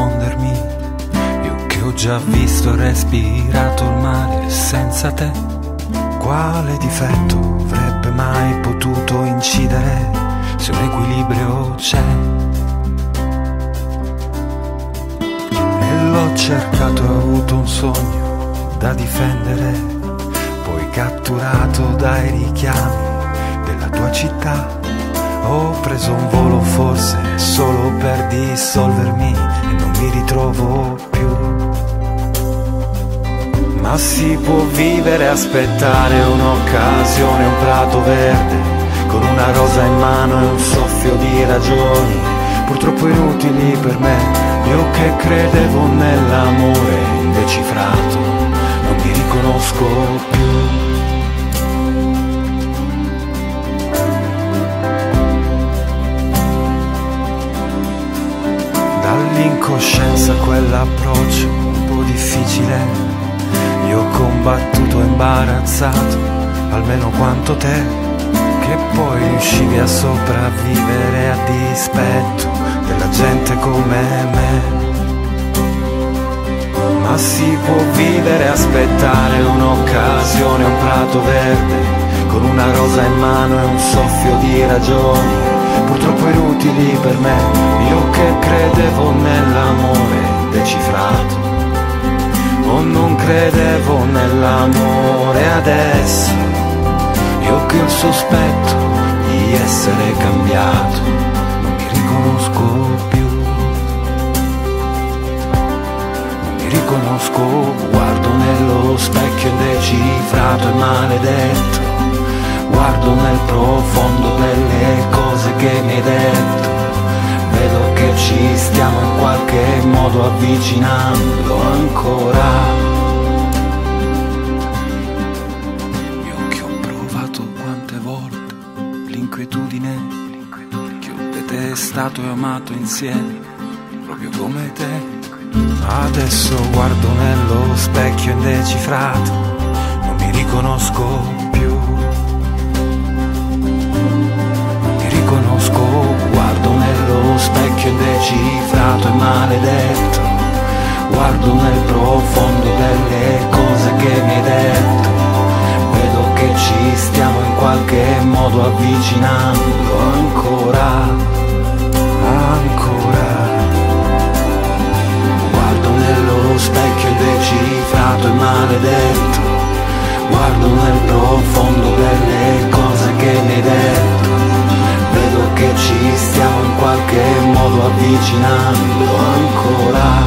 confondermi, io che ho già visto e respirato il male senza te. Quale difetto avrebbe mai potuto incidere se un equilibrio c'è? E l'ho cercato e ho avuto un sogno da difendere, poi catturato dai richiami della tua città. Ho preso un volo forse solo per dissolvermi e non mi ritrovo più. Ma si può vivere e aspettare un'occasione, un prato verde con una rosa in mano e un soffio di ragioni purtroppo inutili per me. Io che credevo nell'amore indecifrato non mi riconosco più. Dall'incoscienza quell'approccio un po' difficile, io ho combattuto e imbarazzato almeno quanto te, che poi riuscivi a sopravvivere a dispetto della gente come me. Ma si può vivere e aspettare un'occasione, un prato verde con una rosa in mano e un soffio di ragioni purtroppo inutili per me. Io che credevo nell'amore decifrato, o non credevo nell'amore adesso. Io che ho il sospetto di essere cambiato, non mi riconosco più. Non mi riconosco, guardo nello specchio indecifrato e maledetto, guardo nel profondo delle cose che mi hai detto. Vedo che ci stiamo in qualche modo avvicinando ancora. Io che ho provato quante volte l'inquietudine, che ho detestato e amato insieme, proprio come te. Adesso guardo nello specchio indecifrato, non mi riconosco più. Guardo nello specchio indecifrato e maledetto, guardo nel profondo delle cose che mi hai detto. Vedo che ci stiamo in qualche modo avvicinando ancora, ancora. Guardo nello specchio indecifrato e maledetto, guardo nel profondo delle cose che mi hai detto. Vedo che ci stiamo in qualche modo avvicinando ancora.